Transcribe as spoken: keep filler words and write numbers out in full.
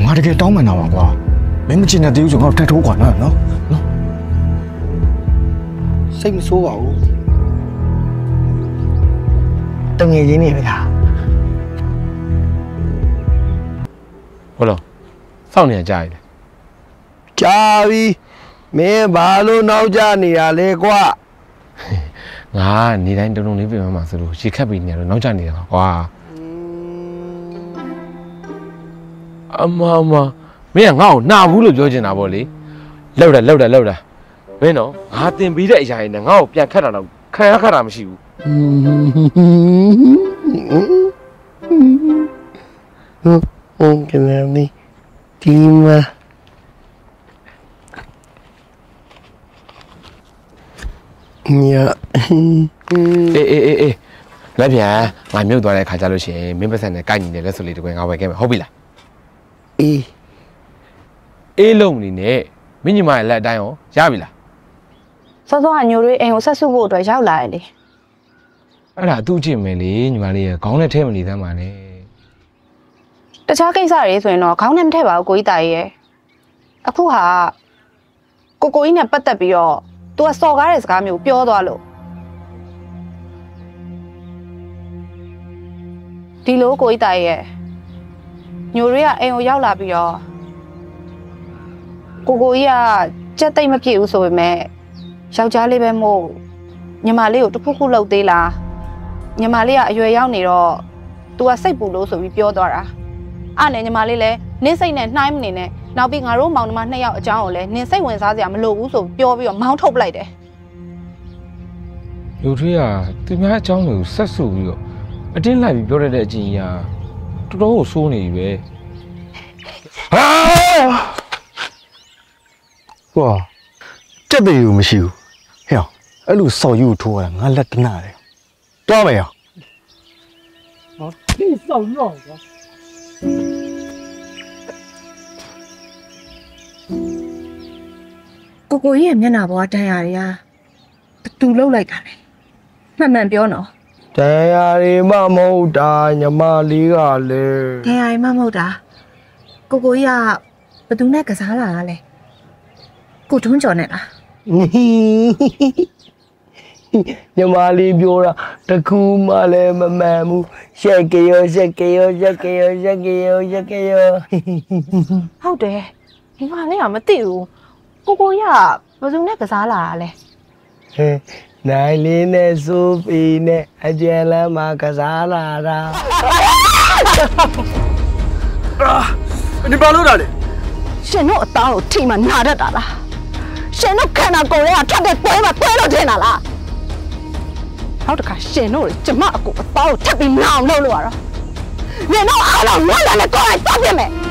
ငါတကယ်တောင်းမှန်တာပါကွာမင်းမချင်တဲ့တေးဥဆိုငါ့ကိုထပ်ထိုးကွာနော်နော်နော်စိတ်မဆိုးပါဘူးတငယ်ချင်းနေပဲလားဟုတ်လားစောင့်နေကြရတယ်ကြာပြီမင်းဘာလို့နောက်ကျနေတာလဲကွာငါနေတိုင်းတုံတုံလေးပြင်မှာဆိုလို့ရေခတ်ပြီးနေတော့နောက်ကျနေတာကွာအမမမင်းကငါ့ကိုနာဘူးလို့ပြောချင်တာပေါ့လေလောက်တာလောက်တာလောက်တာမင်းတော့ငါတင်ပြီးတဲ့အရာတွေနဲ့ငါ့ကိုပြန်ခတ်တာတော့ခံရခတ်တာမရှိဘူးဟုတ်ကဲ့နီဒီမှာညာအေးအေးအေးအေးလက်ပြန်ငါမြုပ်သွားတဲ့ခါကြလို့ရှိရင်မင်းပတ်စံနဲ့ကိုက်ညီတယ်လက်ဆိုလေးတကွငါဝယ်ခဲ့မယ်ဟုတ်ပြီလားအေးအေးလုံးနေနဲ့မင်းညီမရဲ့လက်အတိုင်းရောရပြီလားစောစောကညိုတွေအိမ်ကိုဆက်စုဖို့အတွက်ရောက်လာတယ်လေအဲ့ဒါသူ့ကြည့်မယ်လေညီမလေးရဲ့ခေါင်းနဲ့ထဲမနေသမ်းပါနဲ့တခြားကိစ္စတွေဆိုရင်တော့ခေါင်းနဲ့မထည့်ပါဘူးကိုကြီးတာကြီးရဲ့အခုဟာကိုကိုကြီးနဲ့ပတ်သက်ပြီးတော့तू ကစော်ကားတဲ့စကားမျိုးပြောသွားလို့ဒီလိုကိုကြီးတာကြီးရဲ့ညိုတွေကအိမ်ကိုရောက်လာပြီးတော့ကိုကိုကြီးကကြက်သိမ့်မဖြစ်ဘူးဆိုပေမဲ့ယောက်ျားလေးပဲမို့ညီမလေးကိုတစ်ခုခုလှုပ်သေးလားညီမလေးကအရွယ်ရောက်နေတော့ तू ကစိတ်ပူလို့ဆိုပြီးပြောသွားတာအဲ့နဲ့ညီမလေးလည်းနင်းစိတ်နဲ့နှိုင်းမနေနဲ့နောက်ပြီးငါတို့မောင်နှမနှစ်ယောက်အကြောင်းကိုလည်းနင်းစိတ်ဝင်စားစရာမလိုဘူးဆိုပြောပြီးတော့မောင်းထုတ်ပလိုက်တယ်လူထွေးကသူများအကြောင်းတွေကိုဆက်ဆူပြီးတော့အတင်းလိုက်ပြီးပြောရတဲ့အချင်းကြီးကတော်တော်ကိုစိုးနေပြီပဲဟာကွာကြက်တယ်ယူမရှိဘူးဟဲ့အဲ့လိုစော်ယူထိုးရတာငါလက်တနာတယ်တွားမယ်ရောဟောဒီစော်ရောကွာကိုကိုကြီးရဲ့မျက်နှာပေါ်ကတန်ရာတွေကဘသူလှုပ်လိုက်တာလဲမှန်မှန်ပြောနော်တန်ရာတွေမမဟုတ်တာညီမလေးကလည်းတန်ရာတွေမမဟုတ်တာကိုကိုကြီးကဘသူနဲ့ကစားလာတာလဲကိုထွန်းကျော်နဲ့လားညီမလေးပြောတာတခုမှလည်းမမှန်ဘူးရှက်ကြရောရှက်ကြရောရှက်ကြရောရှက်ကြရောရှက်ကြရောဟုတ်တယ်ညီမလေးကမသိဘူးကိုကိုရဘယ်သူနဲ့ကစားလာတာလဲဟဲ့နိုင်လေးနဲ့ဆိုဖီနဲ့အကျယ်လမ်းမှာကစားလာတာဒီဘာလို့တာလဲရှင်တို့အသားကိုထိမှနာတတ်တာလားရှင်တို့ခန္ဓာကိုယ်ရဲ့ထက်တဲ့ပွဲမှာပွဲလို့ထင်တာလားနောက်တစ်ခါရှင်တို့ကျမအကူအသားကိုထပ်ပြီးနာအောင်လုပ်လို့ရတော့နင်တို့အားလုံးဝမ်းလာနဲ့ကိုယ်လိုက်ပတ်ပြမယ်